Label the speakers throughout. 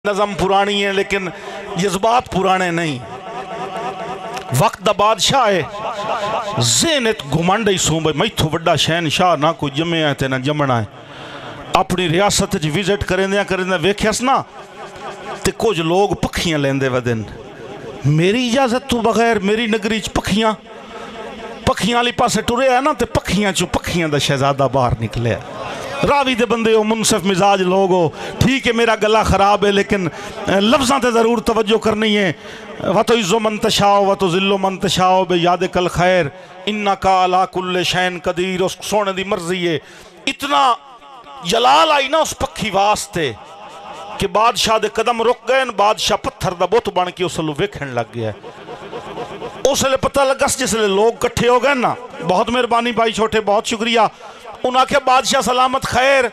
Speaker 1: نظم پرانی ہے لیکن جذبات پرانے نہیں. وقت دا بادشاہ ہے ذہنت گھمنڈ ہی سوں بھئی میتھو وڈا شہنشاہ نہ کوئی جمع ہے تے نہ جمنا ہے. اپنی ریاست وچ وزٹ کرندیاں ویکھیس نا تے کچھ لوگ پکھیاں لیندے ودن. میری اجازت تو بغیر میری نگری چ پکھیاں والی پاسے ٹرے ہے نا تے پکھیاں دا شہزادہ باہر نکلے. راوی دے بندے ہو منصف مزاج لوگ ہو. ٹھیک ہے میرا گلا خراب ہے لیکن لفظاں تے ضرور توجہ کرنی ہے. وَتُعِزُّ مَن تَشَاءُ وَتُذِلُّ مَن تَشَاءُ بِيَدِكَ الْخَيْرُ إِنَّكَ عَلَىٰ كُلِّ شَيْءٍ قَدِيرٌ. اس سونے دی مرضی ہے. اتنا جلال آئی نا اس پکھی واسطے کہ بادشاہ دے قدم رک گئے. بادشاہ پتھر دا بت بن کے اس لو ویکھن لگ گیا. اس لئے پتہ لگا جس لئے لوگ کٹھے ہو گئے نا. بہت مہربانی بھائی چھوٹے, بہت شکریہ. انہاں کہ بادشاہ سلامت خیر.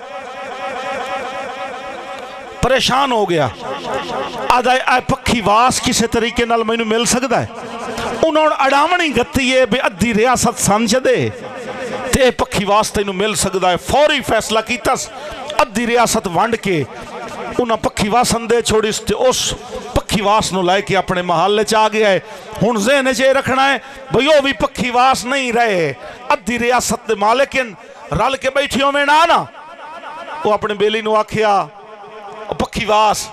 Speaker 1: پریشان ہو گیا. آدھا پکھی واس کسے طریقے نال میں مل سکتا ہے. انہوں نے اڑاونی گتی ہے بے ادھی ریاست سانچ دے تے پکھی واس تینوں مل سکتا ہے. فوری فیصلہ کیتا ادھی ریاست وانڈ کے انہاں پکھی واس اندے چھوڑی تے اس پکھی واس نو لائے کے اپنے محلے چاہ گیا ہے. ہن ذہن چے رکھنا ہے بھئی وہ بھی پکھی واس نہیں رہے. ادھی ریاست دے مالکن رل کے بیٹھیوں میں نا وہ اپنے بیلی نو آکھیا پکھی واس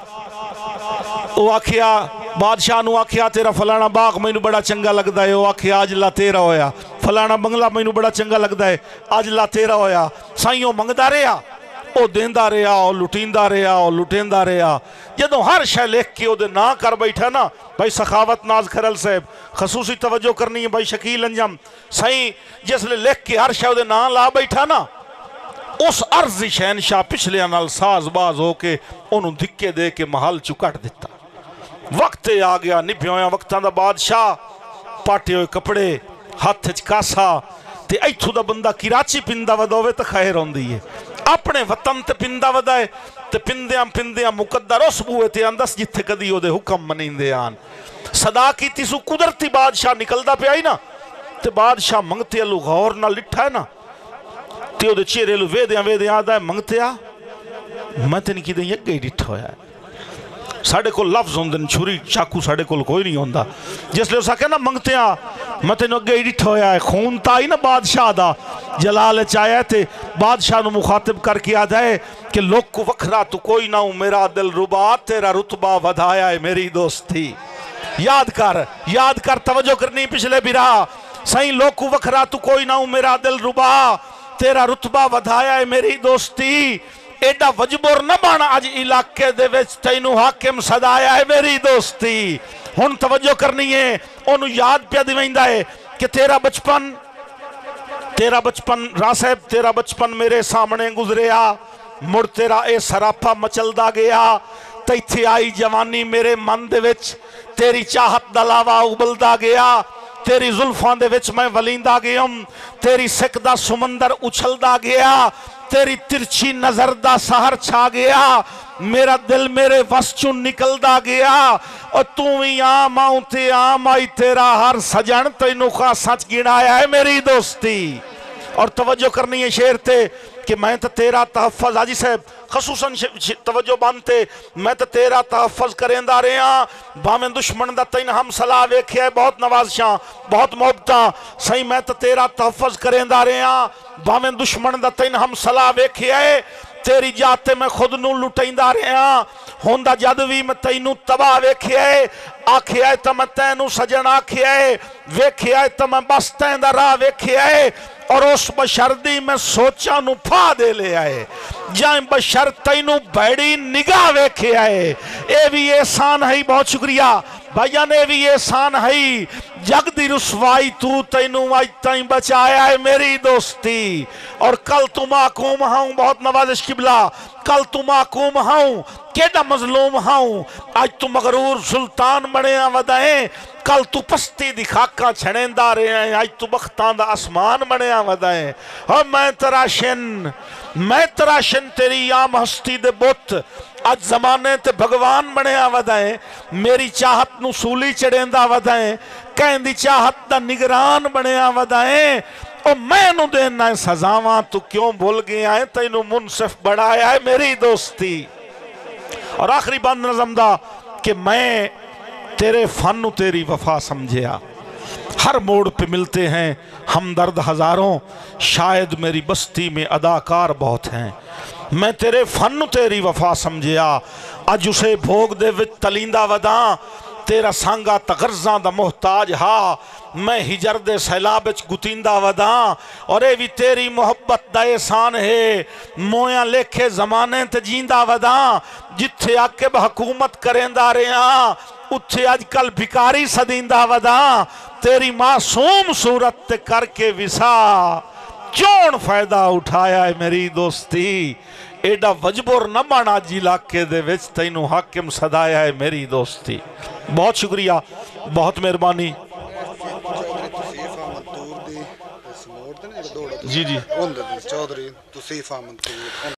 Speaker 1: وہ آکھیا بادشاہ نو آکھیا تیرا فلانا باغ میں نو بڑا چنگا لگتا ہے. وہ آکھیا آج لا تیرا ہویا. فلانا بنگلہ میں نو بڑا چنگا لگتا ہے. آج لا تیرا ہویا. سائیوں منگدا رہا او دیندہ رہا او لٹیندہ رہا او لٹیندہ رہا. جدوں ہر شے لکھ کے او دے نا کر بیٹھا نا بھائی سخاوت ناز کھرل صاحب خصوصی توجہ کرنی ہے. بھائی شکیل انجم سائیں جس لئے لکھ کے ہر شے او دے نا لا بیٹھا نا اس عرضی شہنشاہ پچھلے نال ساز باز ہو کے انہوں دھکے دے کے محل چکٹ دیتا. وقت آ گیا نبھے ہویا وقتاں دا بادشاہ پاٹے ہوئے کپڑے ہاتھ چکاسا تے ایتھو دا بندہ کراچی پندہ ودوے تا خیر ہوندی ہے. اپنے وطن تے پندہ ودائے تے پندیاں مقدر اس بوئے تے اندس جتھے کدی ہو دے حکم منیندے آن. صدا کی تیسو قدرتی بادشاہ نکلدا پہ آئی نا تے بادشاہ منگتے لو غور نہ لٹھا ہے نا تے او دے چہرے لو ویدیاں آدھا ہے منگتے آ میں تے نکی دیں یک گئی ڈٹھا ہویا ہے. ساڑھے کو لفظ ہوندن چھری چاکو ساڑھے کو کوئی نہیں ہوندا. جس لئے اسا کہنا منگتے آ میں تے نکی دیں ڈٹھا ہویا ہے. خون تا ہی نا بادشاہ دا جلال چاہیا تے بادشاہ نو مخاطب کر کے آدھا ہے کہ لوگ کو وکھرا تو کوئی نہ ہوں میرا دل ربا تیرا رتبہ ودھایا ہے میری دوستی. یاد کر توجہ کرنی پچھلے بھی رہا. سائیں لوگ کو وکھرا تو کوئی نہ ہوں میرا دل ربا تیرا رتبہ ودھایا ہے میری دوستی. ایڈا وجبور نہ بانا آج علاقے دے وچ تینو حاکم صدایا ہے میری دوستی. ہن توجہ کرنی ہے انہوں یاد پہ دیوائندہ ہے کہ تیرا بچپن راسب تیرا بچپن میرے سامنے گزریا مڑ تیرا اے سراپا مچل دا گیا. تیتھے آئی جوانی میرے من دے وچ تیری چاہت دلاوا ابل دا گیا. تیری زلفان دے وچ میں ولیندہ گیا ہوں. تیری سکدہ سمندر اچھل دا گیا. تیری ترچھی نظر دا سہر چھا گیا. میرا دل میرے وسچن نکل دا گیا. اور تو ہی آم آؤں تے آم آئی تیرا ہر سجن تینو خواہ سچ گنایا ہے میری دوستی. اور توجہ کرنی ہے شیر تے کہ میں تا تیرا تحفظ حاجی صاحب خصوصاً توجہ بانتے میں تا تیرا تحفظ کریں دا رہے ہیں. بامیں دشمن دا تین ہم صلاح ویکھے ہے بہت نوازشاں بہت محبتاں. صحیح میں تا تیرا تحفظ کریں دا رہے ہیں. بامیں دشمن دا تین ہم صلاح ویکھے ہے. تیری جاتے میں خود نو لٹائیں دا رہے ہیں. ہوندہ جادوی میں تینو تباہ ویکھے ہے. آکھے آئے تا میں تینو سجن آکھے ہے. ویکھے آئے تا میں بس تین دا راہ ویکھے ہے. اور اس بشردی میں سوچا نو پھا دے لے آئے. جائیں بشر تینو بیڑی نگاہ ویکھے آئے. اے بھی احسان ہے. بہت شکریہ بھائیان اے بھی احسان ہے. جگ دی رسوائی تو تینو آج تائیں بچایا ہے میری دوستی. اور کل تو محکوم ہوں بہت نوازش قبلہ کل تو محکوم ہوں کیڑا مظلوم ہوں. آج تو مغرور سلطان بڑے ودائیں. کل تو پستی دکھاکا چھڑیں دا رہے ہیں. آج تو بختان دا اسمان بڑے ودائیں. اور میں تراشن تیری عام ہستی دے بت آج زمانے تے بھگوان بڑے ودائیں. میری چاہت نو سولی چڑیں دا ودائیں. کہیں دی چاہت دا نگران بڑے ودائیں. اور میں نو دینا ہے سزاواں تو کیوں بھول گیا ہے. تینو منصف بڑھایا ہے میری دوستی. اور آخری بند نظم دا کہ میں تیرے فن تیری وفا سمجھیا، ہر موڑ پہ ملتے ہیں ہمدرد ہزاروں، شاید میری بستی میں اداکار بہت ہیں، میں تیرے فن تیری وفا سمجھیا، اج اسے بھوگ دے وچ تلیندہ وداں، تیرا سانگا تغرزاں دا محتاج ہا، میں ہجر دے سیلاب وچ گتیندہ وداں، اور اے بھی تیری محبت دا احسان ہے، مویاں لکھے زمانے تے جیندہ وداں، جتھے عاقب حکومت کریندہ رہاں، اتھے اج کل بھکاری صدیندہ وداں، تیری معصوم صورت تے کر کے وسا، چون فائدہ اٹھایا ہے میری دوستی، ایڈا وجبور نہ بانا جی لاکے دے وچ تینوں حاکم صدایا ہے میری دوستی۔ بہت شکریہ، بہت مہربانی۔ جی جی۔
Speaker 2: چودھری توصیف احمد